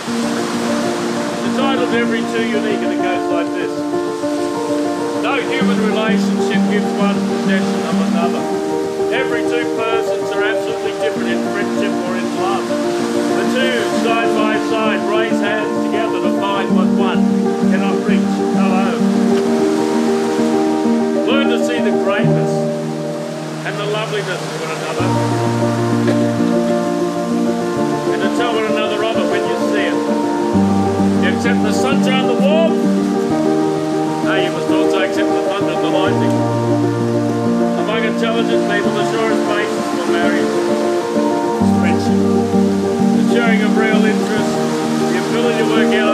The title's Every Two Unique, and it goes like this. No human relationship gives one possession of another. Every two persons are absolutely different in friendship or in love. The two, side by side, raise hands together to find what one cannot reach. Hello. Learn to see the greatness and the loveliness of one another, and to tell one another of it when you see it. You accept the sunshine, the warmth. No, you must also accept the thunder, the lightning. Among intelligent people, the surest basis for marriage is friendship. The sharing of real interest, the ability to work out